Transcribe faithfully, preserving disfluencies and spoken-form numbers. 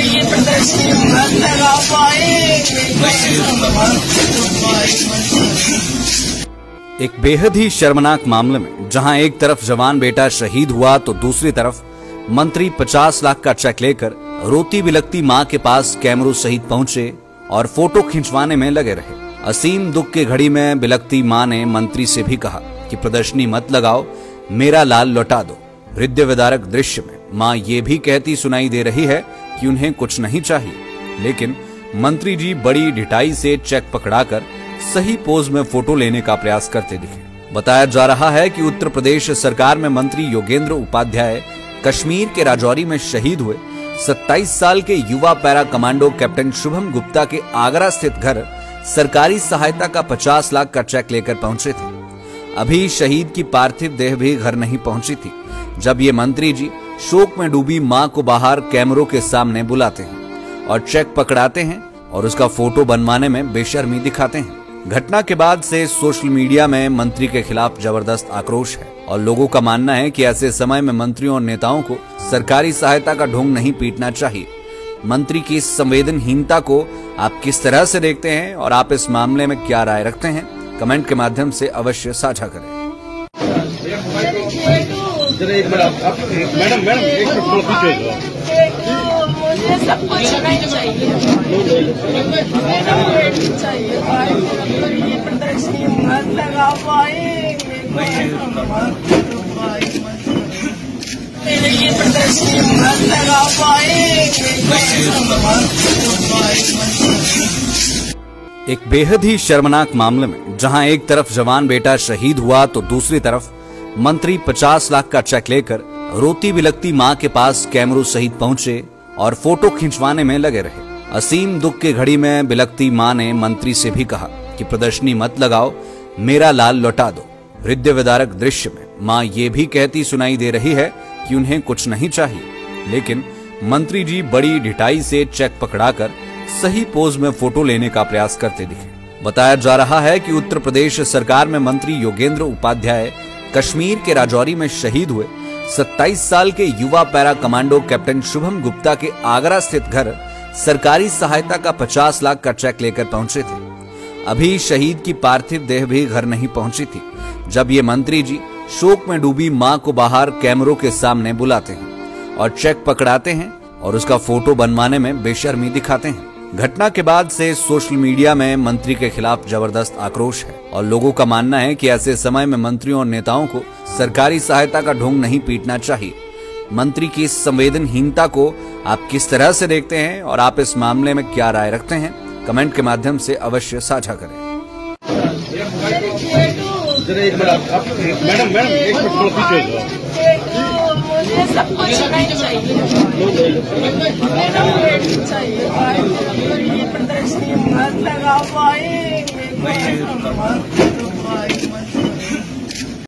एक बेहद ही शर्मनाक मामले में जहां एक तरफ जवान बेटा शहीद हुआ तो दूसरी तरफ मंत्री पचास लाख का चेक लेकर रोती बिलखती मां के पास कैमरों सहित पहुंचे और फोटो खिंचवाने में लगे रहे। असीम दुख की घड़ी में बिलखती मां ने मंत्री से भी कहा कि प्रदर्शनी मत लगाओ, मेरा लाल लौटा दो। हृदय विदारक दृश्य में मां ये भी कहती सुनाई दे रही है कि उन्हें कुछ नहीं चाहिए, लेकिन मंत्री जी बड़ी ढिठाई से चेक पकड़ाकर सही पोज में फोटो लेने का प्रयास करते दिखे। बताया जा रहा है कि उत्तर प्रदेश सरकार में मंत्री योगेंद्र उपाध्याय कश्मीर के राजौरी में शहीद हुए सत्ताईस साल के युवा para commando captain Shubham Gupta के आगरा स्थित घर सरकारी सहायता का पचास लाख का चेक लेकर पहुंचे थे। अभी शहीद की पार्थिव देह भी घर नहीं पहुंची थी जब ये मंत्री जी शोक में डूबी मां को बाहर कैमरों के सामने बुलाते हैं और चेक पकड़ाते हैं और उसका फोटो बनवाने में बेशर्मी दिखाते हैं। घटना के बाद से सोशल मीडिया में मंत्री के खिलाफ जबरदस्त आक्रोश है और लोगों का मानना है कि ऐसे समय में मंत्रियों और नेताओं को सरकारी सहायता का ढोंग नहीं पीटना चाहिए। मंत्री की इस संवेदनहीनता को आप किस तरह से देखते हैं और आप इस मामले में क्या राय रखते हैं, कमेंट के माध्यम से अवश्य साझा करें। मैडम मैडम एक ये सब कुछ नहीं चाहिए, चाहिए ये प्रदर्शनी मत लगा पाएंगे, ये प्रदर्शनी मत लगा पाएंगे। एक बेहद ही शर्मनाक मामले में जहां एक तरफ जवान बेटा शहीद हुआ तो दूसरी तरफ मंत्री पचास लाख का चेक लेकर रोती बिलखती मां के पास कैमरों सहित पहुंचे और फोटो खिंचवाने में लगे रहे। असीम दुख की घड़ी में बिलखती मां ने मंत्री से भी कहा कि प्रदर्शनी मत लगाओ, मेरा लाल लौटा दो। हृदय विदारक दृश्य में मां ये भी कहती सुनाई दे रही है कि उन्हें कुछ नहीं चाहिए, लेकिन मंत्री जी बड़ी ढिठाई से चेक पकड़ाकर सही पोज में फोटो लेने का प्रयास करते दिखे। बताया जा रहा है कि उत्तर प्रदेश सरकार में मंत्री योगेंद्र उपाध्याय कश्मीर के राजौरी में शहीद हुए सत्ताईस साल के युवा para commando captain Shubham Gupta के आगरा स्थित घर सरकारी सहायता का पचास लाख का चेक लेकर पहुंचे थे। अभी शहीद की पार्थिव देह भी घर नहीं पहुंची थी जब ये मंत्री जी शोक में डूबी मां को बाहर कैमरों के सामने बुलाते हैं और चेक पकड़ाते हैं और उसका फोटो बनवाने में बेशर्मी दिखाते हैं। घटना के बाद से सोशल मीडिया में मंत्री के खिलाफ जबरदस्त आक्रोश है और लोगों का मानना है कि ऐसे समय में मंत्रियों और नेताओं को सरकारी सहायता का ढोंग नहीं पीटना चाहिए। मंत्री की इस संवेदनहीनता को आप किस तरह से देखते हैं और आप इस मामले में क्या राय रखते हैं, कमेंट के माध्यम से अवश्य साझा करें। मैडम मैडम एक ये सब कुछ नहीं चाहिए, चाहिए ये प्रदर्शनी मत लगा पाएंगे।